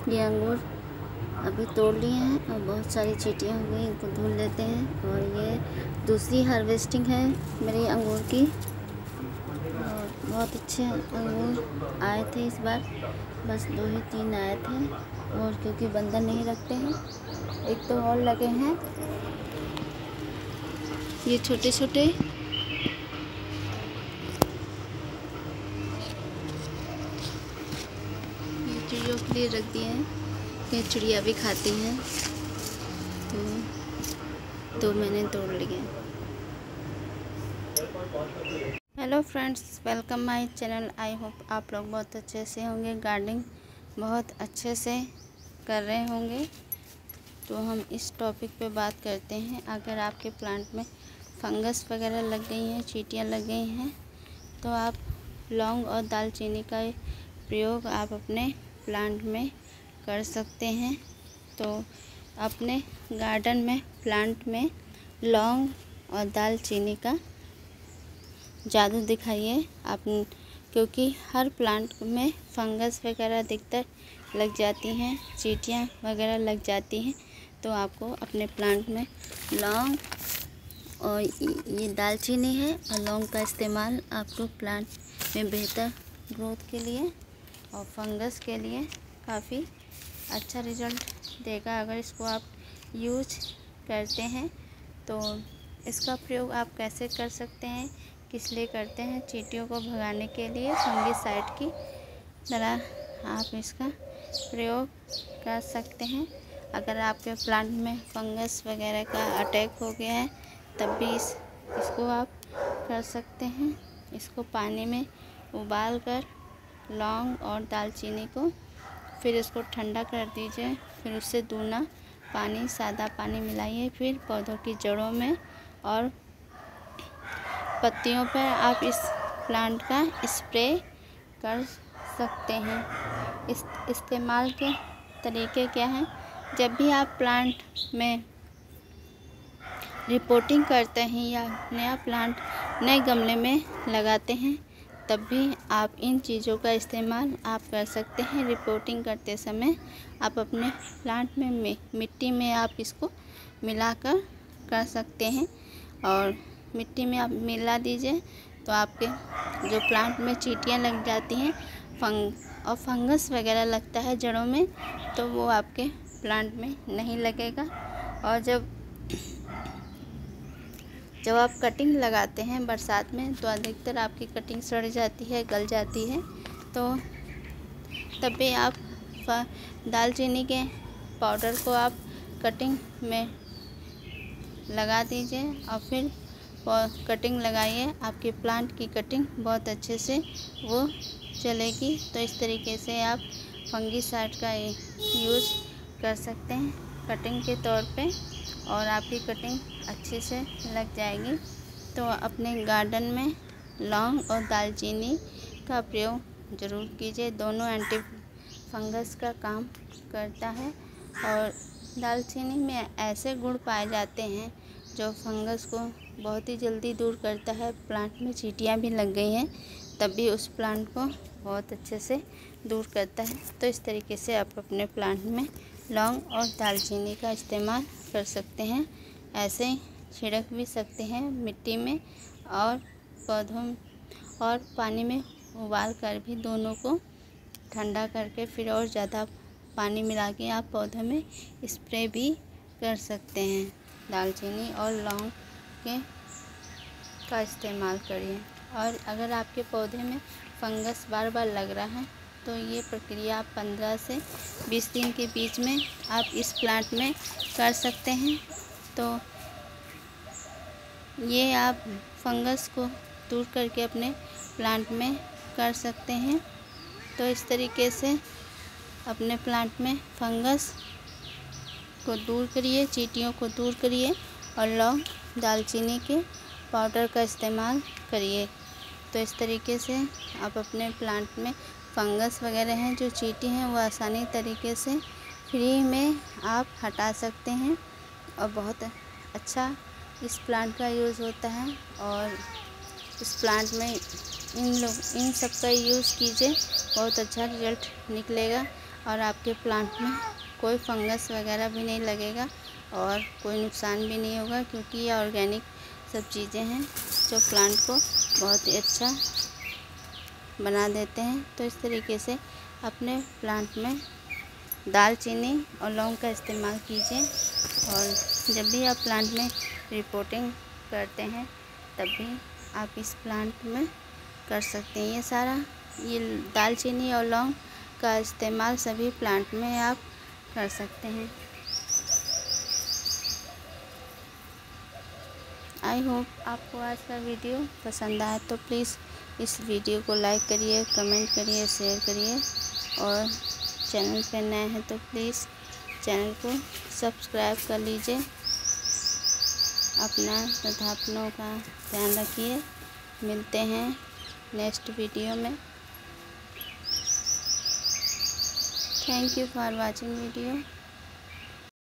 ये अंगूर अभी तोड़ लिए हैं और बहुत सारी चींटियाँ हो गई, इनको धुल लेते हैं। और ये दूसरी हार्वेस्टिंग है मेरे अंगूर की। और बहुत अच्छे अंगूर आए थे इस बार, बस 2 ही 3 आए थे। और क्योंकि बंदर नहीं रखते हैं, एक तो और लगे हैं ये छोटे छोटे। ये चिड़ियों के लिए रख दिए हैं, ये चिड़िया भी खाती हैं, तो मैंने तोड़ लिए। Hello friends, welcome my channel. I hope आप लोग बहुत अच्छे से होंगे, गार्डनिंग बहुत अच्छे से कर रहे होंगे। तो हम इस टॉपिक पे बात करते हैं। अगर आपके प्लांट में फंगस वगैरह लग गई हैं, चींटियाँ लग गई हैं, तो आप लौंग और दालचीनी का प्रयोग आप अपने प्लांट में कर सकते हैं। तो अपने गार्डन में प्लांट में लौंग और दालचीनी का जादू दिखाइए आप, क्योंकि हर प्लांट में फंगस वगैरह अधिकतर लग जाती हैं, चींटियाँ वगैरह लग जाती हैं। तो आपको अपने प्लांट में लौंग और ये दालचीनी है और लौंग का इस्तेमाल आपको प्लांट में बेहतर ग्रोथ के लिए और फंगस के लिए काफ़ी अच्छा रिजल्ट देगा। अगर इसको आप यूज करते हैं तो इसका प्रयोग आप कैसे कर सकते हैं, किस लिए करते हैं? चींटियों को भगाने के लिए फंगिसाइड की तरह आप इसका प्रयोग कर सकते हैं। अगर आपके प्लांट में फंगस वगैरह का अटैक हो गया है तब भी इसको आप कर सकते हैं। इसको पानी में उबाल कर लौंग और दालचीनी को फिर इसको ठंडा कर दीजिए, फिर उससे दूना पानी, सादा पानी मिलाइए, फिर पौधों की जड़ों में और पत्तियों पर आप इस प्लांट का स्प्रे कर सकते हैं। इस इस्तेमाल के तरीके क्या हैं? जब भी आप प्लांट में रिपोर्टिंग करते हैं या नया प्लांट नए गमले में लगाते हैं, तब भी आप इन चीज़ों का इस्तेमाल आप कर सकते हैं। रिपोर्टिंग करते समय आप अपने प्लांट में मिट्टी में आप इसको मिलाकर कर सकते हैं और मिट्टी में आप मिला दीजिए तो आपके जो प्लांट में चींटियाँ लग जाती हैं और फंगस वगैरह लगता है जड़ों में, तो वो आपके प्लांट में नहीं लगेगा। और जब आप कटिंग लगाते हैं बरसात में तो अधिकतर आपकी कटिंग सड़ जाती है, गल जाती है। तो तब भी आप दालचीनी के पाउडर को आप कटिंग में लगा दीजिए और फिर कटिंग लगाइए। आपके प्लांट की कटिंग बहुत अच्छे से वो चलेगी। तो इस तरीके से आप फंगिसाइड का यूज कर सकते हैं कटिंग के तौर पे और आपकी कटिंग अच्छे से लग जाएगी। तो अपने गार्डन में लौंग और दालचीनी का प्रयोग ज़रूर कीजिए। दोनों एंटी फंगस का काम करता है और दालचीनी में ऐसे गुण पाए जाते हैं जो फंगस को बहुत ही जल्दी दूर करता है। प्लांट में चींटियाँ भी लग गई हैं तब भी उस प्लांट को बहुत अच्छे से दूर करता है। तो इस तरीके से आप अपने प्लांट में लौंग और दालचीनी का इस्तेमाल कर सकते हैं। ऐसे छिड़क भी सकते हैं मिट्टी में और पौधों और पानी में उबाल कर भी, दोनों को ठंडा करके फिर और ज़्यादा पानी मिला के आप पौधों में स्प्रे भी कर सकते हैं। दालचीनी और लौंग का इस्तेमाल करिए। और अगर आपके पौधे में फंगस बार बार लग रहा है तो ये प्रक्रिया आप 15 से 20 दिन के बीच में आप इस प्लांट में कर सकते हैं। तो ये आप फंगस को दूर करके अपने प्लांट में कर सकते हैं। तो इस तरीके से अपने प्लांट में फंगस को दूर करिए, चींटियों को दूर करिए और लौंग दालचीनी के पाउडर का इस्तेमाल करिए। तो इस तरीके से आप अपने प्लांट में फंगस वगैरह हैं, जो चींटी हैं, वो आसानी तरीके से फ्री में आप हटा सकते हैं और बहुत अच्छा इस प्लांट का यूज़ होता है। और इस प्लांट में इन सब का यूज़ कीजिए, बहुत अच्छा रिजल्ट निकलेगा। और आपके प्लांट में कोई फंगस वगैरह भी नहीं लगेगा और कोई नुकसान भी नहीं होगा, क्योंकि ये ऑर्गेनिक सब चीज़ें हैं जो प्लांट को बहुत ही अच्छा बना देते हैं। तो इस तरीके से अपने प्लांट में दालचीनी और लौंग का इस्तेमाल कीजिए। और जब भी आप प्लांट में रिपोर्टिंग करते हैं तब भी आप इस प्लांट में कर सकते हैं। ये दालचीनी और लौंग का इस्तेमाल सभी प्लांट में आप कर सकते हैं। आई होप आपको आज का वीडियो पसंद आया, तो प्लीज़ इस वीडियो को लाइक करिए, कमेंट करिए, शेयर करिए और चैनल पर नए हैं तो प्लीज़ चैनल को सब्सक्राइब कर लीजिए। अपना तथा अपनों का ध्यान रखिए। मिलते हैं नेक्स्ट वीडियो में। Thank you for watching video.